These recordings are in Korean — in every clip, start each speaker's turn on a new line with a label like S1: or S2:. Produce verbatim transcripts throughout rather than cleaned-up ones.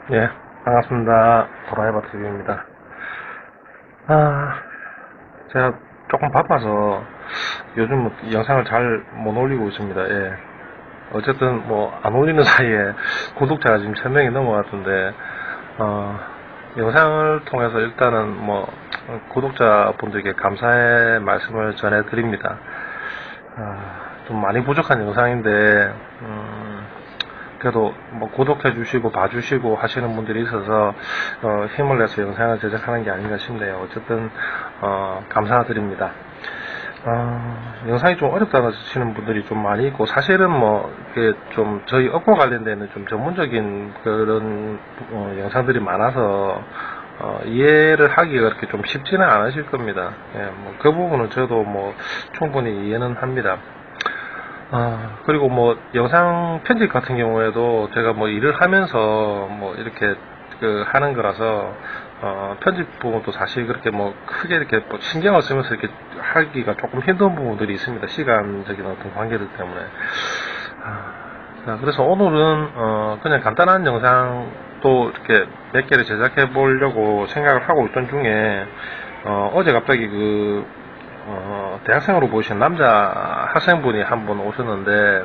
S1: 예, 반갑습니다. 도라이버 티비입니다. 아, 제가 조금 바빠서 요즘 뭐 영상을 잘 못 올리고 있습니다. 예. 어쨌든 뭐 안 올리는 사이에 구독자가 지금 천 명이 넘어갔던데, 어, 영상을 통해서 일단은 뭐 구독자분들께 감사의 말씀을 전해드립니다. 아, 좀 많이 부족한 영상인데, 음, 그래도 뭐 구독해 주시고 봐주시고 하시는 분들이 있어서 어, 힘을 내서 영상을 제작하는 게 아닌가 싶네요. 어쨌든 어, 감사드립니다. 어, 영상이 좀 어렵다고 하시는 분들이 좀 많이 있고, 사실은 뭐 이게 좀 저희 업과 관련되는 좀 전문적인 그런 어, 영상들이 많아서 어, 이해를 하기가 그렇게 좀 쉽지는 않으실 겁니다. 예, 뭐 그 부분은 저도 뭐 충분히 이해는 합니다. 아, 그리고 뭐, 영상 편집 같은 경우에도 제가 뭐 일을 하면서 뭐 이렇게 그 하는 거라서, 어, 편집 부분도 사실 그렇게 뭐 크게 이렇게 뭐 신경을 쓰면서 이렇게 하기가 조금 힘든 부분들이 있습니다. 시간적인 어떤 관계들 때문에. 아, 자, 그래서 오늘은, 어, 그냥 간단한 영상도 이렇게 몇 개를 제작해 보려고 생각을 하고 있던 중에, 어, 어제 갑자기 그, 어, 대학생으로 보이신 남자 학생분이 한 분 오셨는데,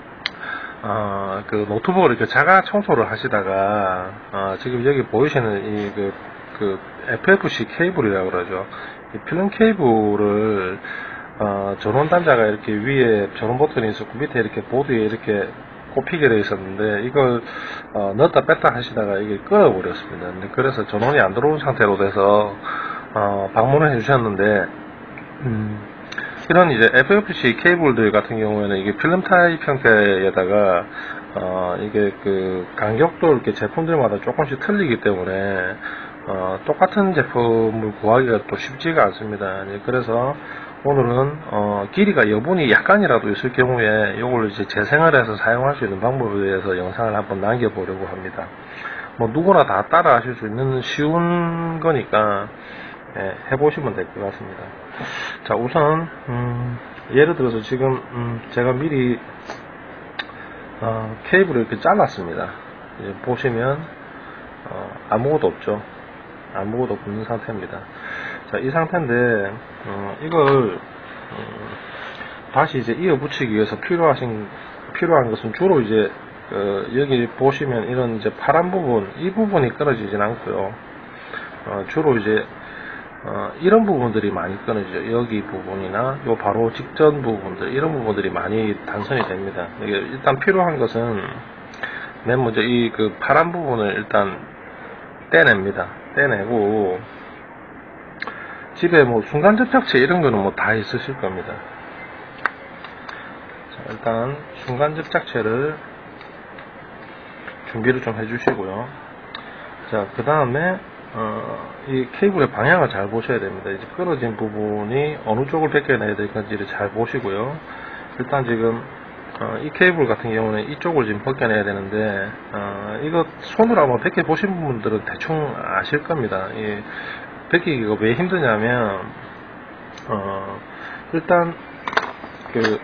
S1: 어, 그 노트북을 이렇게 자가 청소를 하시다가, 어, 지금 여기 보이시는 이 그, 그 에프에프씨 케이블이라고 그러죠. 이 필름 케이블을, 어, 전원 단자가 이렇게 위에 전원 버튼이 있었고, 밑에 이렇게 보드에 이렇게 꼽히게 되어 있었는데, 이걸, 어, 넣었다 뺐다 하시다가 이게 끊어버렸습니다. 그래서 전원이 안 들어온 상태로 돼서, 어, 방문을 해주셨는데, 음, 이런 이제 에프에프씨 케이블들 같은 경우에는 이게 필름 타입 형태에다가 어, 이게 그 간격도 이렇게 제품들마다 조금씩 틀리기 때문에 어, 똑같은 제품을 구하기가 또 쉽지가 않습니다. 예, 그래서 오늘은 어, 길이가 여분이 약간이라도 있을 경우에 이걸 이제 재생을 해서 사용할 수 있는 방법에 대해서 영상을 한번 남겨보려고 합니다. 뭐 누구나 다 따라 하실 수 있는 쉬운 거니까 예, 해보시면 될 것 같습니다. 자, 우선 음, 예를 들어서 지금 음, 제가 미리 어, 케이블을 이렇게 잘랐습니다. 이제 보시면 어, 아무것도 없죠. 아무것도 없는 상태입니다. 자, 이 상태인데 어, 이걸 음, 다시 이제 이어 붙이기 위해서 필요하신 필요한 것은 주로 이제 어, 여기 보시면 이런 이제 파란 부분, 이 부분이 끊어지진 않고요. 어, 주로 이제 어, 이런 부분들이 많이 끊어지죠. 여기 부분이나 요 바로 직전 부분들, 이런 부분들이 많이 단선이 됩니다. 이게 일단 필요한 것은 맨 먼저 이 그 파란 부분을 일단 떼냅니다. 떼내고 집에 뭐 순간 접착제 이런 거는 뭐 다 있으실 겁니다. 자, 일단 순간 접착제를 준비를 좀 해주시고요. 자, 그 다음에 어, 이 케이블의 방향을 잘 보셔야 됩니다. 이제 끊어진 부분이 어느 쪽을 벗겨내야 될 건지를 잘 보시고요. 일단 지금 어, 이 케이블 같은 경우는 이쪽을 지금 벗겨내야 되는데 어, 이거 손으로 한번 벗겨 보신 분들은 대충 아실 겁니다. 이 벗기기가 왜 힘드냐면 어, 일단 그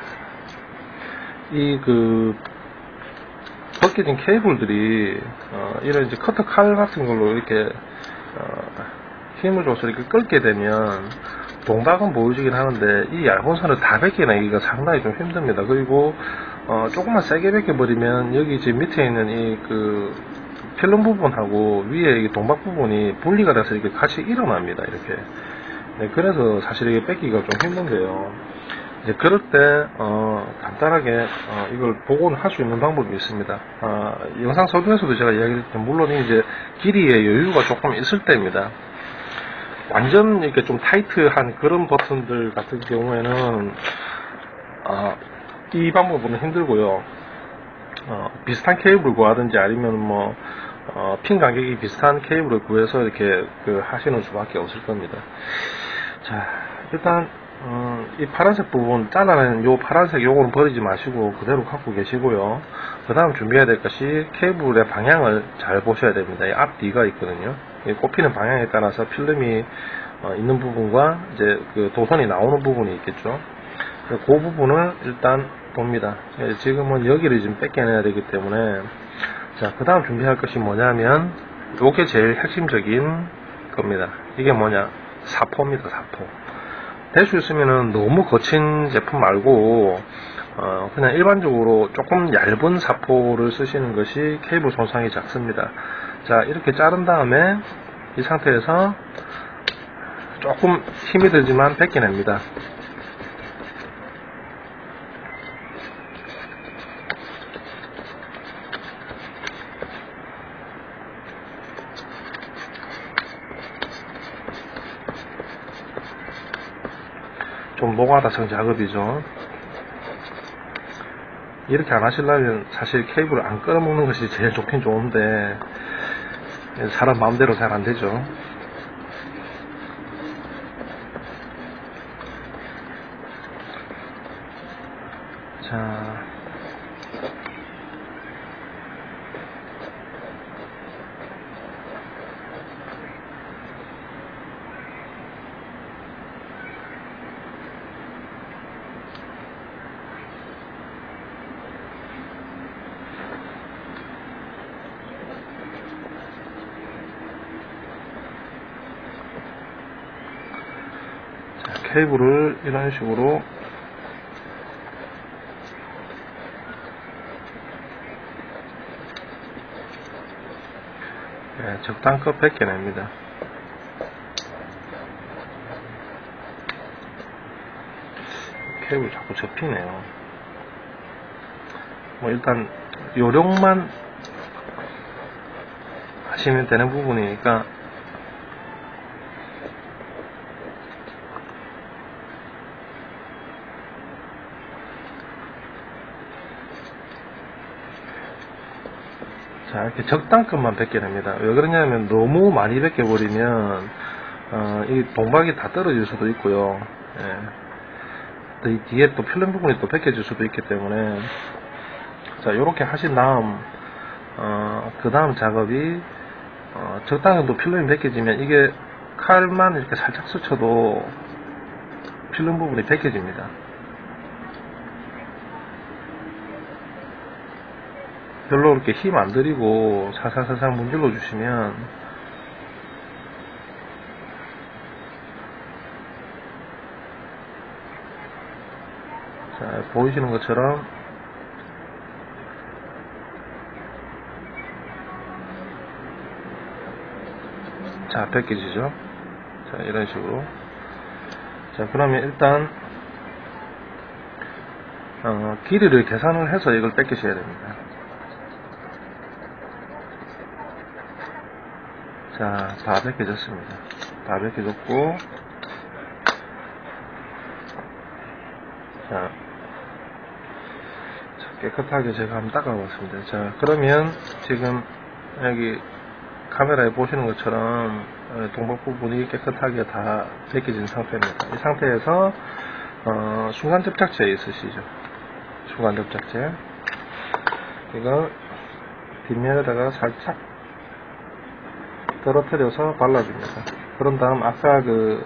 S1: 이 그 벗겨진 케이블들이 어, 이런 이제 커터 칼 같은 걸로 이렇게 어, 힘을 줘서 이렇게 끌게 되면 동박은 보여지긴 하는데 이 얇은 선을 다 벗겨내기가 상당히 좀 힘듭니다. 그리고 어, 조금만 세게 벗겨버리면 여기 지금 밑에 있는 이 그 필름 부분하고 위에 이 동박 부분이 분리가 돼서 이렇게 같이 일어납니다. 이렇게. 네, 그래서 사실 이게 뺏기기가 좀 힘든데요. 이제 그럴 때 어, 간단하게 어, 이걸 복원을 할 수 있는 방법이 있습니다. 어, 영상 서두에서도 제가 이야기했던 물론 이제 길이의 여유가 조금 있을 때입니다. 완전 이렇게 좀 타이트한 그런 버튼들 같은 경우에는 어, 이 방법은 힘들고요. 어, 비슷한 케이블을 구하든지 아니면 뭐 어, 핀 간격이 비슷한 케이블을 구해서 이렇게 그 하시는 수밖에 없을 겁니다. 자, 일단 음, 이 파란색 부분 잘라낸 요 파란색 요거는 버리지 마시고 그대로 갖고 계시고요. 그 다음 준비해야 될 것이 케이블의 방향을 잘 보셔야 됩니다. 이 앞뒤가 있거든요. 이 꼽히는 방향에 따라서 필름이 어, 있는 부분과 이제 그 도선이 나오는 부분이 있겠죠. 그 부분을 일단 봅니다. 지금은 여기를 지금 뺏겨내야 되기 때문에 자, 그 다음 준비할 것이 뭐냐면 요게 제일 핵심적인 겁니다. 이게 뭐냐, 사포입니다. 사포. 될 수 있으면은 너무 거친 제품 말고 어, 그냥 일반적으로 조금 얇은 사포를 쓰시는 것이 케이블 손상이 작습니다. 자, 이렇게 자른 다음에 이 상태에서 조금 힘이 들지만 벗겨냅니다. 좀 노가다성 작업이죠. 이렇게 안 하시려면 사실 케이블을 안 끌어먹는 것이 제일 좋긴 좋은데 사람 마음대로 잘 안 되죠. 자, 케이블을 이런 식으로 네, 적당껏 벗겨냅니다. 케이블 자꾸 접히네요. 뭐 일단 요령만 하시면 되는 부분이니까 자, 이렇게 적당큼만 벗겨냅니다. 왜 그러냐면 너무 많이 벗겨버리면 어, 이 동박이 다 떨어질 수도 있고요. 예. 또 이 뒤에 또 필름 부분이 또 벗겨질 수도 있기 때문에 자, 요렇게 하신 다음 어, 그 다음 작업이 어, 적당한 정도 필름이 벗겨지면 이게 칼만 이렇게 살짝 스쳐도 필름 부분이 벗겨집니다. 별로 이렇게 힘 안 들이고 살살살살 문질러 주시면 자, 보이시는 것처럼 자, 벗겨지죠. 자, 이런 식으로. 자, 그러면 일단 어, 길이를 계산을 해서 이걸 벗기셔야 됩니다. 자, 다 벗겨졌습니다. 다 벗겨졌고, 자, 자, 깨끗하게 제가 한번 닦아봤습니다. 자, 그러면 지금 여기 카메라에 보시는 것처럼 동박 부분이 깨끗하게 다 벗겨진 상태입니다. 이 상태에서 어, 순간 접착제 있으시죠? 순간 접착제. 이거 뒷면에다가 살짝 떨어뜨려서 발라줍니다. 그런 다음 아까 그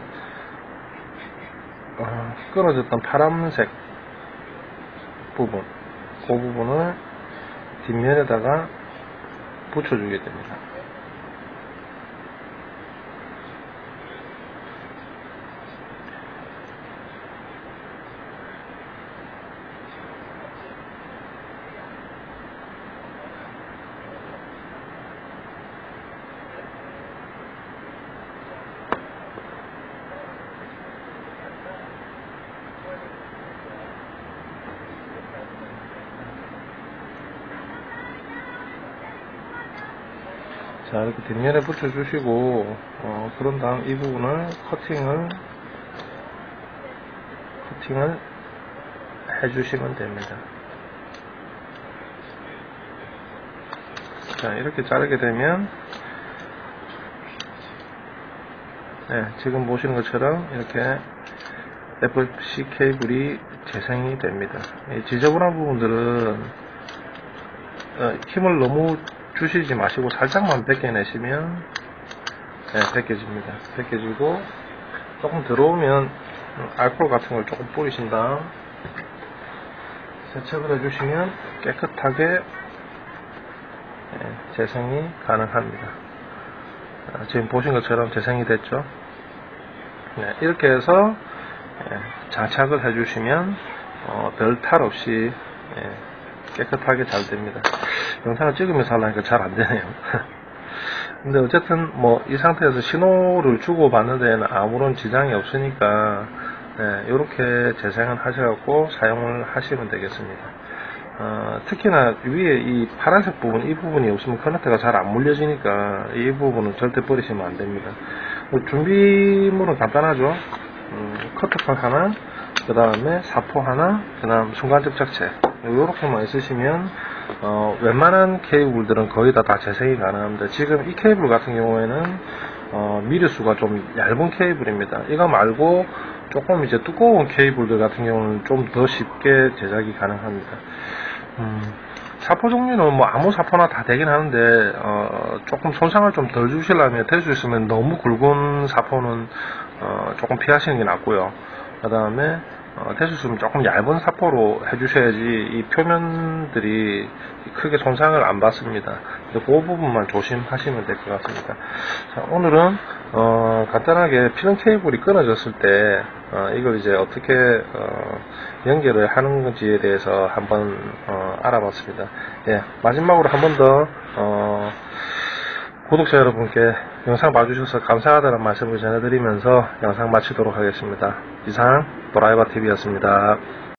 S1: 어, 끊어졌던 파란색 부분, 그 부분을 뒷면에다가 붙여주게 됩니다. 자, 이렇게 뒷면에 붙여주시고 어, 그런 다음 이 부분을 커팅을 커팅을 해주시면 됩니다. 자, 이렇게 자르게 되면 네, 지금 보시는 것처럼 이렇게 에프씨 케이블이 재생이 됩니다. 이 지저분한 부분들은 어, 힘을 너무 주시지 마시고 살짝만 벗겨내시면 네, 벗겨집니다. 벗겨지고 조금 들어오면 알코올 같은 걸 조금 뿌리신 다음 세척을 해주시면 깨끗하게 예, 재생이 가능합니다. 아, 지금 보신 것처럼 재생이 됐죠. 네, 이렇게 해서 예, 장착을 해주시면 어, 별 탈 없이 예, 깨끗하게 잘 됩니다. 영상을 찍으면서 하려니까 잘 안되네요. 근데 어쨌든 뭐 이 상태에서 신호를 주고 받는 데에는 아무런 지장이 없으니까 네, 이렇게 재생을 하셔갖고 사용을 하시면 되겠습니다. 어, 특히나 위에 이 파란색 부분, 이 부분이 없으면 커넥터가 잘 안 물려지니까 이 부분은 절대 버리시면 안 됩니다. 준비물은 간단하죠. 음, 커터판 하나, 그 다음에 사포 하나, 그 다음 순간접착제 이렇게만 있으시면 어, 웬만한 케이블들은 거의 다, 다 재생이 가능합니다. 지금 이 케이블 같은 경우에는 어, 미리수가 좀 얇은 케이블입니다. 이거 말고 조금 이제 두꺼운 케이블들 같은 경우는 좀 더 쉽게 제작이 가능합니다. 음, 사포 종류는 뭐 아무 사포나 다 되긴 하는데 어, 조금 손상을 좀 덜 주시려면 될 수 있으면 너무 굵은 사포는 어, 조금 피하시는 게 낫고요. 그 다음에 어, 될 수 있으면 조금 얇은 사포로 해주셔야지 이 표면들이 크게 손상을 안 받습니다. 그 부분만 조심하시면 될 것 같습니다. 자, 오늘은 어, 간단하게 필름 케이블이 끊어졌을 때 어, 이걸 이제 어떻게 어, 연결을 하는 건지에 대해서 한번 어, 알아봤습니다. 예, 마지막으로 한 번 더 어, 구독자 여러분께 영상 봐주셔서 감사하다는 말씀을 전해드리면서 영상 마치도록 하겠습니다. 이상 도라이버티비였습니다.